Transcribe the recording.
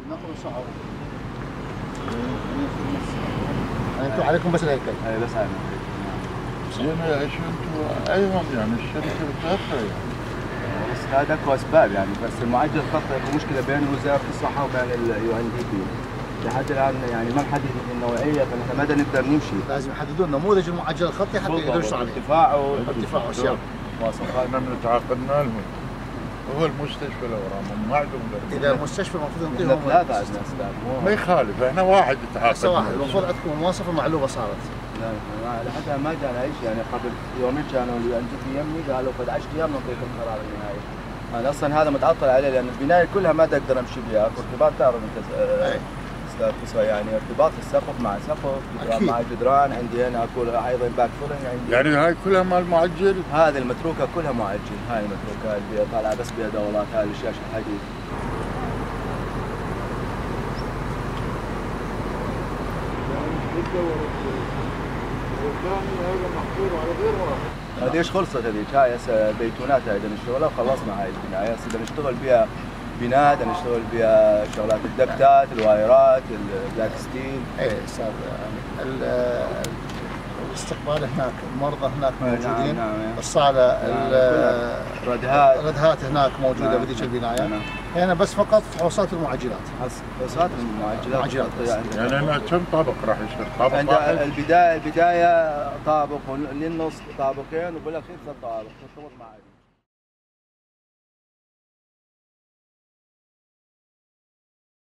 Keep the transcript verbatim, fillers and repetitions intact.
نقل صعب. انتم عليكم بس الهيكل. اي بس علينا. زين ايش انتم ايهم يعني الشركه بتاعتها يعني. بس هذا اكو اسباب يعني، بس المعجل الخطي اكو مشكله بين وزاره الصحه وبين اليو ان دي بي. لحد الان يعني ما محدد النوعيه، فنحن ما نقدر نمشي. لازم يحددون نموذج المعجل الخطي حتى يقدروا يشتغلوا عليه. ارتفاعه ارتفاع واشياء. مواصفات. احنا بنتعاقدنا لهم. هو المستشفى الاورام ما عندهم درجه. اذا المستشفى المفروض يعطيهم ثلاثه عندنا اسباب. ما يخالف، احنا واحد يتعاقد. هسه واحد المفروض عندكم المواصفه المعلوبه صارت. لا لحد الان ما جانا اي شيء يعني. قبل يومين كانوا اليو ان دي بي يمي قالوا بعد عشرة ايام نعطيكم قرار النهائي. انا اصلا هذا متعطل عليه لان البنايه كلها ما اقدر امشي بها، ارتباط تعرف انت استاذ يعني ارتباط السقف مع سقف مع جدران. عندي هنا اكو ايضا باك فولنج عندي. يعني هاي كلها مال معجل؟ هذه المتروكه كلها معجل، هاي المتروكه اللي طالعه بس بها دورات، هاي الشاشه الحديد. هذه ايش خلصت هذيك؟ هاي هسه بيتونات هاي بدنا نشتغلها وخلصنا هاي البنايه، هسه بدنا نشتغل بها بناء، بدنا نشتغل بها شغلات الدكتات، الوايرات، البلاك ستيل. اي استاذ الاستقبال هناك، المرضى هناك موجودين. نعم نعم. الصاله الردهات الردهات هناك موجوده نعم. بذيك البنايه. نعم. هنا بس فقط فحوصات المعجلات. فحوصات المعجلات. يعني هنا كم طابق راح يصير؟ طابق عند واحد؟ البدايه البدايه طابق، وللنص طابقين، وبالاخير ثلاث طوابق ترتبط مع